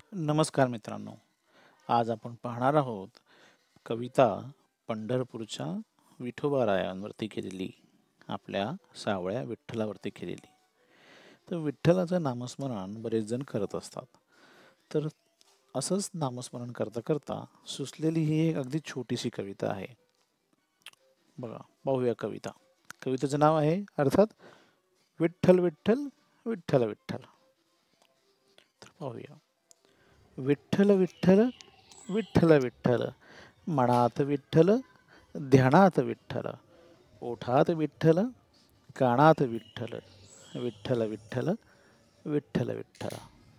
नमस्कार मित्रांनो. आज आपण पाहणार आहोत कविता पंढरपूरच्या विठोबारायांवरती केलेली, आपल्या सावळ्या विठ्ठलावरती केलेली. तर विठ्ठलाचं नामस्मरण बरेच जण करत असतात. तर असंच नामस्मरण करता करता सुचलेली ही एक अगदी छोटीशी कविता आहे. बघा, पाहूया कविता. कवितेचं नाव आहे अर्थात विठ्ठल विठ्ठल विठ्ठल विठ्ठल. तर पाहूया. विठ्ठल विठ्ठल विठ्ठल विठ्ठल, मनात विठ्ठल, ध्यानात विठ्ठल, ओठात विठ्ठल, कानात विठ्ठल, विठ्ठल विठ्ठल विठ्ठल विठ्ठल.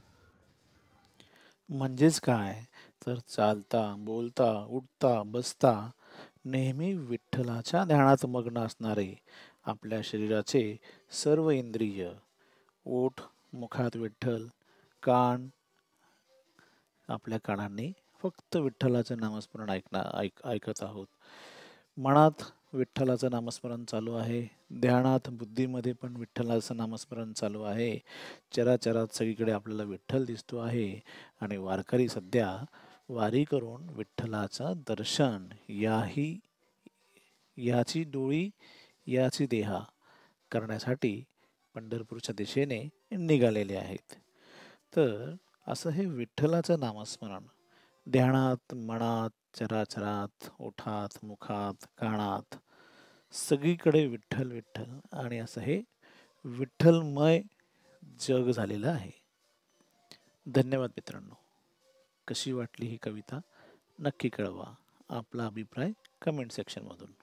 म्हणजेच काय, तर चालता बोलता उठता बसता नेहमी विठ्ठलाच्या ध्यानात मग्न असणारे आपल्या शरीराचे सर्व इंद्रिय, ओठ मुखात विठ्ठल, कान आपल्या कानांनी फक्त विठ्ठलाचे नामस्मरण ऐकत आहोत. मनात विठ्ठलाचं नामस्मरण चालू आहे, ध्यानात बुद्धीमध्ये पण विठ्ठलाचं नामस्मरण चालू आहे. चराचरात सगळीकडे आपल्याला विठ्ठल दिसतो आहे आणि वारकरी सध्या वारी करून विठ्ठलाचं दर्शन याची डोळी याची देहा करण्यासाठी पंढरपूरच्या दिशेने निघालेले आहेत. तर असं हे विठ्ठलाचं नामस्मरण ध्यानात, मनात, चराचरात, ओठात, मुखात, कानात सगळीकडे विठ्ठल विठ्ठल आणि असं हे विठ्ठलमय जग झालेलं आहे. धन्यवाद मित्रांनो. कशी वाटली ही कविता नक्की कळवा. आपला अभिप्राय कमेंट सेक्शनमधून.